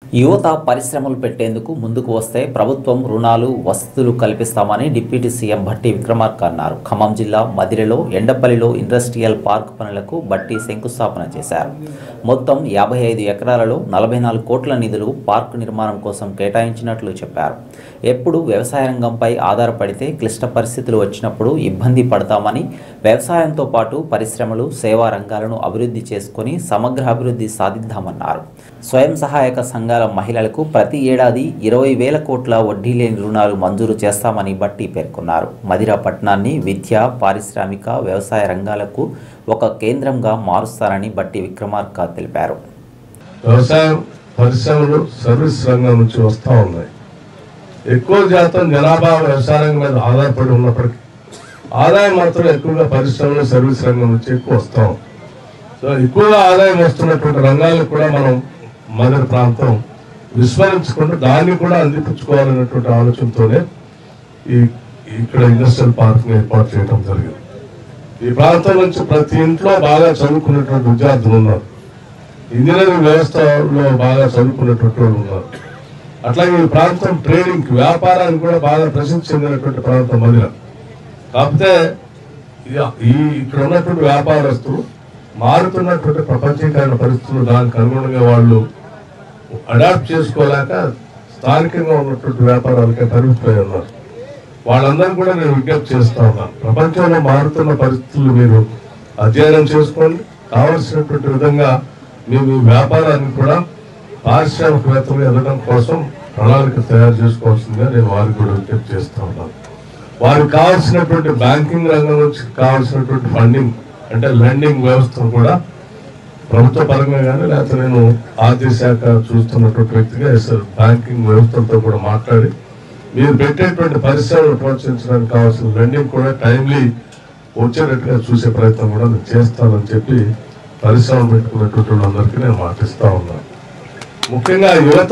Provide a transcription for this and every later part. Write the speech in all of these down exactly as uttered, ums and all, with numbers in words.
యువత పరిశ్రమలు పెట్టేందుకు ముందుకు వస్తే ప్రభుత్వం రుణాలు వసతులు కల్పిస్తామని డిప్యూటీ సీఎం భట్టి విక్రమార్క అన్నారు. ఖమ్మం జిల్లా మదిరెలో ఎండపల్లిలో ఇండస్ట్రియల్ పార్క్ పనులకు భట్టి శంకుస్థాపన చేశారు. మొత్తం యాభై ఐదు ఎకరాలలో నలభై నాలుగు కోట్ల నిధులు పార్కు నిర్మాణం కోసం కేటాయించినట్లు చెప్పారు. ఎప్పుడు వ్యవసాయ రంగంపై ఆధారపడితే క్లిష్ట పరిస్థితులు వచ్చినప్పుడు ఇబ్బంది పడతామని, వ్యవసాయంతో పాటు పరిశ్రమలు సేవా రంగాలను అభివృద్ధి చేసుకుని సమగ్ర అభివృద్ధి సాధిద్దామన్నారు. స్వయం సహాయక సంఘాల మహిళలకు ప్రతి ఏడాది ఇరవై వేల కోట్ల వడ్డీ లేని రుణాలు మంజూరు చేస్తామని భట్టి పేర్కొన్నారు. మదిర పట్టణాన్ని విద్య, పారిశ్రామిక, వ్యవసాయ రంగాలకు ఒక కేంద్రంగా మారుస్తారని భట్టి విక్రమార్క తెలిపారు. వ్యవసాయం, పరిశ్రమలు, సర్వీస్ రంగం నుంచి వస్తూ ఉన్నాయి. ఎక్కువ శాతం జనాభా వ్యవసాయ రంగం మీద ఆధారపడి ఉన్నప్పటికీ ఆదాయం మాత్రం ఎక్కువగా పరిశ్రమలు, సర్వీస్ రంగం నుంచి ఎక్కువ వస్తాం. సో ఎక్కువగా ఆదాయం వస్తున్నటువంటి రంగాలకు కూడా మనం మదర్ ప్రాంతం విస్మరించకుండా దాన్ని కూడా అందిపుచ్చుకోవాలనేటువంటి ఆలోచనతోనే ఈ ఇక్కడ ఇండస్ట్రియల్ పార్క్ ఏర్పాటు చేయడం జరిగింది. ఈ ప్రాంతం నుంచి ప్రతి ఇంట్లో బాగా చదువుకున్నటువంటి విద్యార్థులు ఉన్నారు. ఇంజనీరింగ్ వ్యవస్థలో బాగా చదువుకున్నటువంటి వాళ్ళు ఉన్నారు. అట్లాగే ఈ ప్రాంతం ట్రేడింగ్, వ్యాపారానికి కూడా బాగా ప్రసిద్ధి చెందినటువంటి ప్రాంతం మదిర. కాకపోతే ఈ ఇక్కడ ఉన్నటువంటి వ్యాపారస్తులు మారుతున్నటువంటి ప్రపంచీకరణ పరిస్థితులు దానికి అనుగుణంగా వాళ్ళు అడాప్ట్ చేసుకోలేక స్థానికంగా ఉన్నటువంటి వ్యాపారాలకే పరిమితమై ఉన్నారు. వాళ్ళందరూ కూడా నేను విజ్ఞప్తి చేస్తా ఉన్నాను, ప్రపంచంలో మారుతున్న పరిస్థితులు మీరు అధ్యయనం చేసుకోండి. కావలసినటువంటి విధంగా మీ మీ వ్యాపారాన్ని కూడా పారిశ్రామికవేత్తలు ఎదగడం కోసం ప్రణాళిక తయారు చేసుకోవాల్సిందిగా నేను వారికి కూడా విజ్ఞప్తి చేస్తా ఉన్నాను. వారికి కావాల్సినటువంటి బ్యాంకింగ్ రంగం నుంచి కావాల్సినటువంటి ఫండింగ్ అంటే లెండింగ్ వ్యవస్థను కూడా ప్రభుత్వ పరంగా కానీ లేకపోతే నేను ఆర్థిక శాఖ చూస్తున్నటువంటి వ్యక్తిగా బ్యాంకింగ్ వ్యవస్థలతో కూడా మాట్లాడి మీరు పెట్టేటువంటి పరిశ్రమలు ప్రోత్సహించడానికి కావాల్సిన లెండింగ్ కూడా టైమ్లీ వచ్చేటట్టుగా చూసే ప్రయత్నం కూడా నేను చేస్తానని చెప్పి పరిశ్రమలు పెట్టుకున్నటువంటి వాళ్ళందరికీ నేను మాటిస్తా ఉన్నాను. ముఖ్యంగా యువత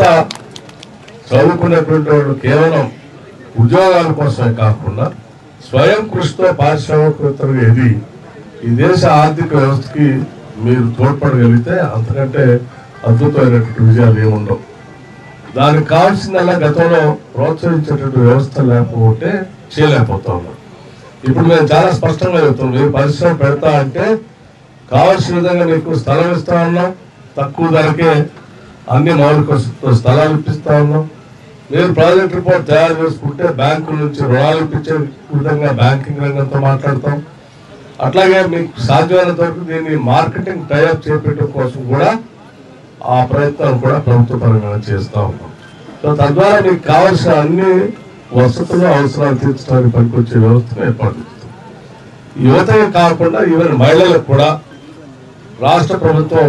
చదువుకున్నటువంటి వాళ్ళు కేవలం ఉద్యోగాల కోసమే కాకుండా స్వయం కృషితో పారిశ్రామికవేత్తలుగా ఎదిగి ఈ దేశ ఆర్థిక వ్యవస్థకి మీరు తోడ్పడగలిగితే అంతకంటే అద్భుతమైనటువంటి విజయాలు ఏముండవు. దానికి కావాల్సిందల్లా గతంలో ప్రోత్సహించేటువంటి వ్యవస్థ లేకపోతే చేయలేకపోతా ఉన్నాం. ఇప్పుడు మేము చాలా స్పష్టంగా చెప్తున్నాం, మీరు పరిశ్రమ పెడతా అంటే కావాల్సిన విధంగా మీకు స్థలం ఇస్తా ఉన్నాం, తక్కువ ధరకే అన్ని మౌలిక స్థలాలు ఇప్పిస్తా ఉన్నాం. మీరు ప్రాజెక్ట్ రిపోర్ట్ తయారు చేసుకుంటే బ్యాంకుల నుంచి రుణాలు ఇప్పించే విధంగా బ్యాంకింగ్ రంగంతో మాట్లాడతాం. అట్లాగే మీకు సాధ్యమైనంత వరకు దీన్ని మార్కెటింగ్ టైఅప్ చేపట్టడం కోసం కూడా ఆ ప్రయత్నాలు కూడా ప్రభుత్వ పరంగా చేస్తూ ఉన్నాం. సో తద్వారా మీకు కావాల్సిన అన్ని వసతులు, అవసరాలు తీర్చడానికి పనికొచ్చే వ్యవస్థను ఏర్పాటు చేస్తాం. యువతనే కాకుండా ఈవెన్ మహిళలకు కూడా రాష్ట్ర ప్రభుత్వం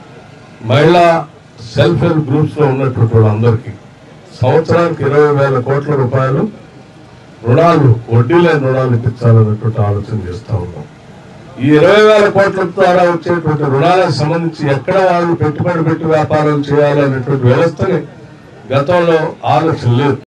మహిళా సెల్ఫ్ హెల్ప్ గ్రూప్స్ లో ఉన్నటువంటి వాళ్ళందరికీ సంవత్సరానికి ఇరవై వేల కోట్ల రూపాయలు రుణాలు, వడ్డీ లేని రుణాలు ఇప్పించాలన్నటువంటి ఆలోచన చేస్తూ ఉన్నాం. ఈ ఇరవై వేల కోట్ల ద్వారా వచ్చేటువంటి రుణాలకు సంబంధించి ఎక్కడ వాళ్ళు పెట్టుబడి పెట్టి వ్యాపారం చేయాలనేటువంటి వ్యవస్థని గతంలో ఆలోచన లేదు.